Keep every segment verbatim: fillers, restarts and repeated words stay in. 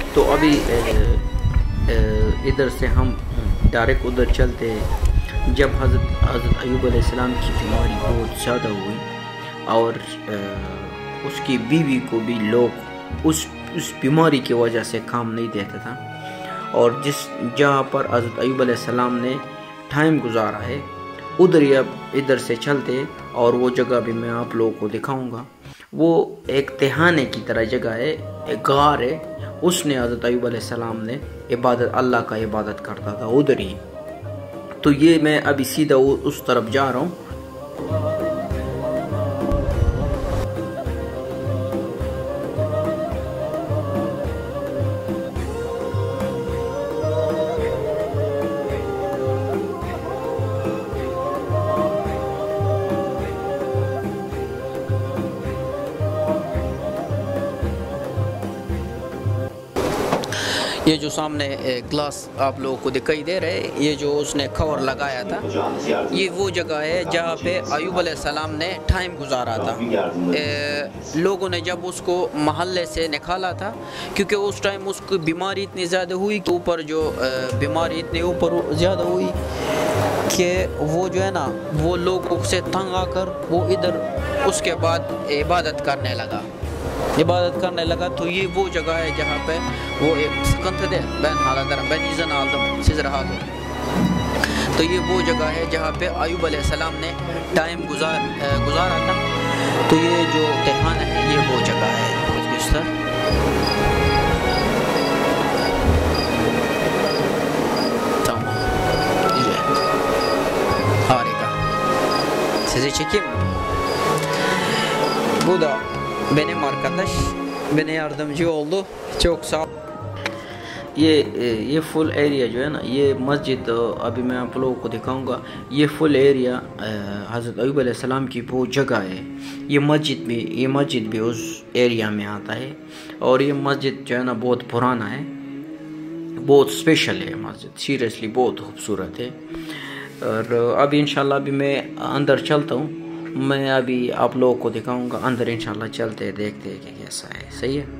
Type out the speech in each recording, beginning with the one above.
तो अभी इधर से हम डायरेक्ट उधर चलते हैं। जब हज़रत हज़रत अय्यूब अलैहिस्सलाम की बीमारी बहुत ज़्यादा हुई और उसकी बीवी को भी लोग उस उस बीमारी की वजह से काम नहीं देता था, और जिस जहाँ पर हज़रत अय्यूब अलैहिस्सलाम ने टाइम गुजारा है उधर ही अब इधर से चलते, और वो जगह भी मैं आप लोगों को दिखाऊंगा। वो एक तहाने की तरह जगह है, एक गार है, उसने हज़रत अय्यूब अलैहिस्सलाम ने इबादत अल्लाह का इबादत करता था उधर ही। तो ये मैं अभी सीधा उस तरफ जा रहा हूँ। ये जो सामने ग्लास आप लोगों को दिखाई दे रहा है, ये जो उसने कवर लगाया था, ये वो जगह है जहाँ पे अय्यूब अलैहिस्सलाम ने टाइम गुजारा था। ए, लोगों ने जब उसको महल्ले से निकाला था, क्योंकि उस टाइम उसकी बीमारी इतनी ज़्यादा हुई कि ऊपर जो बीमारी इतनी ऊपर ज़्यादा हुई कि वो जो है ना, वो लोगों से तंग आकर वो इधर उसके बाद इबादत करने लगा इबादत करने लगा। तो ये वो जगह है जहाँ पे वो एक सकंत दे बैन हालदर बैन इज़न आलदम सिजर हालो। तो ये वो जगह है जहाँ पे अय्यूब अलैहिस्सलाम ने टाइम गुजार गुजारा था। तो ये जो तहाना है ये वो जगह है। Sizi çekeyim mi? Bu da benim arkadaş, bana yardımcı oldu. Çok sağ ol. ये ये फुल एरिया जो है ना, ये मस्जिद अभी मैं आप लोगों को दिखाऊंगा। ये फुल एरिया हज़रत अय्यूब अलैहिस्सलाम की वो जगह है। ये मस्जिद भी ये मस्जिद भी उस एरिया में आता है, और ये मस्जिद जो है ना बहुत पुराना है, बहुत स्पेशल है मस्जिद, सीरियसली बहुत खूबसूरत है। और अभी इंशाल्लाह अभी मैं अंदर चलता हूँ, मैं अभी आप लोगों को दिखाऊंगा अंदर। इंशाल्लाह चलते देखते हैं कि कैसा है। सही है।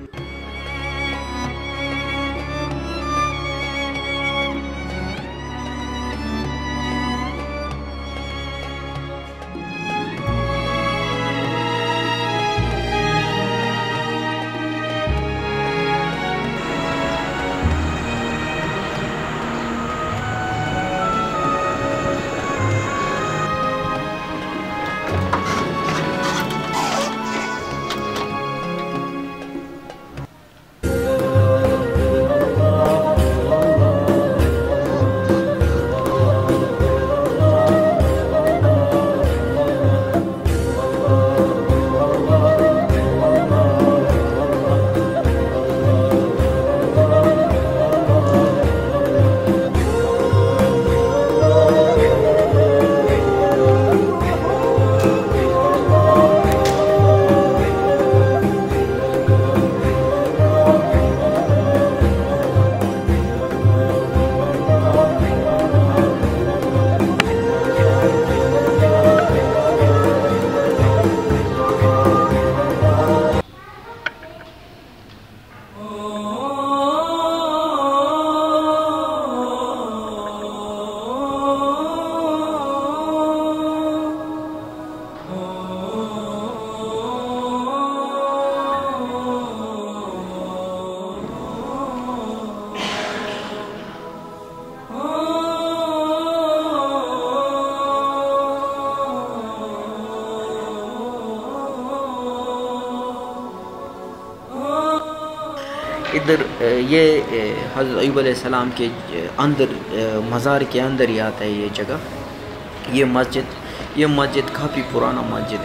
इधर ये हज़रत अय्यूब अलैहिस्सलाम के अंदर मज़ार के अंदर ही आता है ये जगह, ये मस्जिद। ये मस्जिद काफ़ी पुराना मस्जिद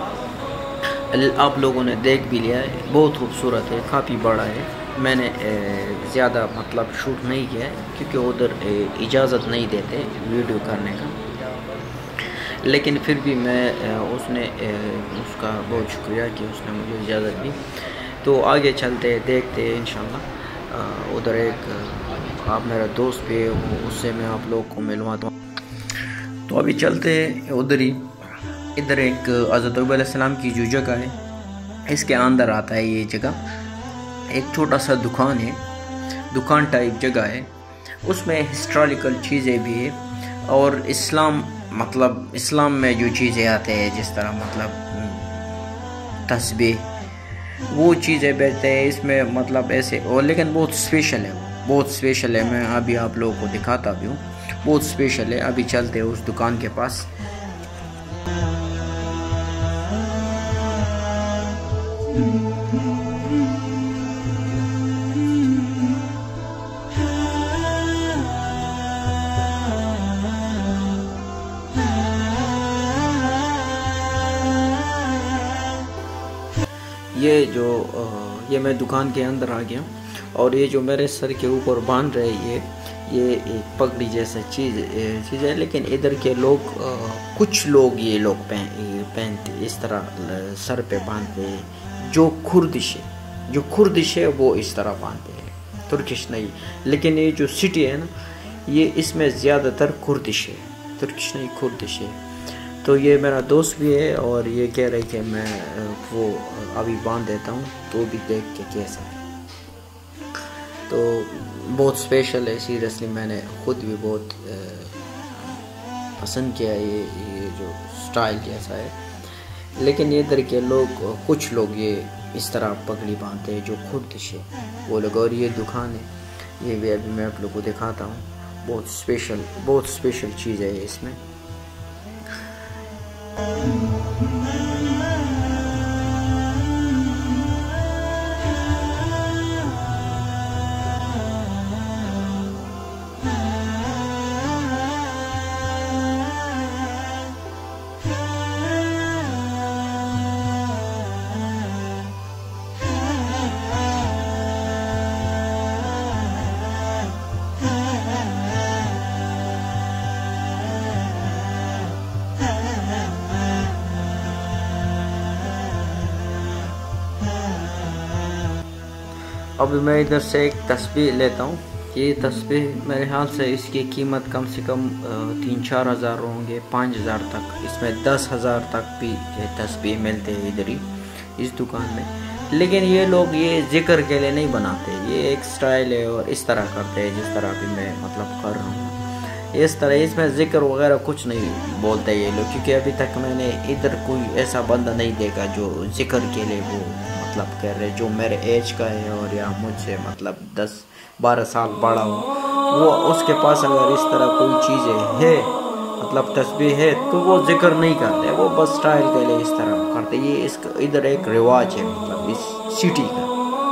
है, आप लोगों ने देख भी लिया है, बहुत खूबसूरत है, काफ़ी बड़ा है। मैंने ज़्यादा मतलब शूट नहीं किया है क्योंकि उधर इजाज़त नहीं देते वीडियो करने का, लेकिन फिर भी मैं उसने उसका बहुत शुक्रिया कि उसने मुझे इजाज़त दी। तो आगे चलते देखते हैं इंशाल्लाह। उधर एक आप मेरा दोस्त भी है, उससे मैं आप लोगों को मिलवाता हूँ। तो अभी चलते हैं उधर ही। इधर एक हज़रत अय्यूब अलैहिस्सलाम की जो जगह है, इसके अंदर आता है ये जगह। एक छोटा सा दुकान है, दुकान टाइप जगह है, उसमें हिस्टोरिकल चीज़ें भी है और इस्लाम मतलब इस्लाम में जो चीज़ें आते हैं जिस तरह मतलब तस्बीह वो चीज़ें बेचते हैं इसमें मतलब ऐसे। और लेकिन बहुत स्पेशल है, वो बहुत स्पेशल है। मैं अभी आप लोगों को दिखाता भी हूँ, बहुत स्पेशल है। अभी चलते हैं उस दुकान के पास। ये जो ये मैं दुकान के अंदर आ गया और ये जो मेरे सर के ऊपर बांध रहे ये ये एक पगड़ी जैसा चीज़ चीज़ है। लेकिन इधर के लोग कुछ लोग ये लोग पहनते इस तरह सर पे बांधते हैं। जो खुर्दिश है जो खुर्दिश है वो इस तरह बांधते हैं, तुर्किश नहीं। लेकिन ये जो सिटी है ना ये इसमें ज़्यादातर खुर्दिश है, तुर्किश नहीं खुर्दिश है। तो ये मेरा दोस्त भी है और ये कह रहे कि मैं वो अभी बांध देता हूँ तो भी देख के कैसा है। तो बहुत स्पेशल है सीरियसली, मैंने खुद भी बहुत पसंद किया ये ये जो स्टाइल जैसा है। लेकिन ये इधर के लोग कुछ लोग ये इस तरह पगड़ी बांधते हैं जो खुर्दिश है वो लोग। और ये दुकान है, ये भी अभी मैं आप लोग को दिखाता हूँ। बहुत स्पेशल बहुत स्पेशल चीज़ है इसमें। अभी मैं इधर से एक तस्बीह लेता हूँ। ये तस्बीह मेरे ख्याल से इसकी कीमत कम से कम तीन चार हज़ार होंगे, पाँच हज़ार तक। इसमें दस हज़ार तक भी ये तस्बीह मिलते हैं इधर ही इस दुकान में। लेकिन ये लोग ये जिक्र के लिए नहीं बनाते, ये एक स्टाइल है और इस तरह करते हैं जिस तरह भी मैं मतलब कर रहा हूँ इस तरह। इसमें जिक्र वगैरह कुछ नहीं बोलते ये लोग, क्योंकि अभी तक मैंने इधर कोई ऐसा बंदा नहीं देखा जो जिक्र के लिए वो मतलब कह रहे जो मेरे एज का है और या मुझसे मतलब दस बारह साल बड़ा हो, वो उसके पास अगर इस तरह कोई चीज़ें है मतलब तस्बीह है तो वो जिक्र नहीं करते, वो बस स्टाइल के लिए इस तरह करते। ये इसका इधर एक रिवाज है मतलब इस सिटी का।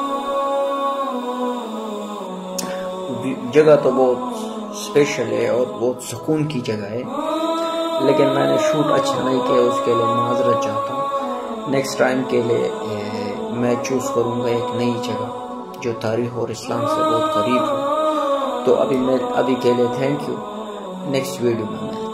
जगह तो बहुत स्पेशल है और बहुत सुकून की जगह है, लेकिन मैंने शूट अच्छा नहीं किया, उसके लिए माजरत चाहता हूँ। नेक्स्ट टाइम के लिए मैं चूज़ करूँगा एक नई जगह जो तारीख़ और इस्लाम से बहुत करीब हो। तो अभी मैं अभी के लिए थैंक यू। नेक्स्ट वीडियो में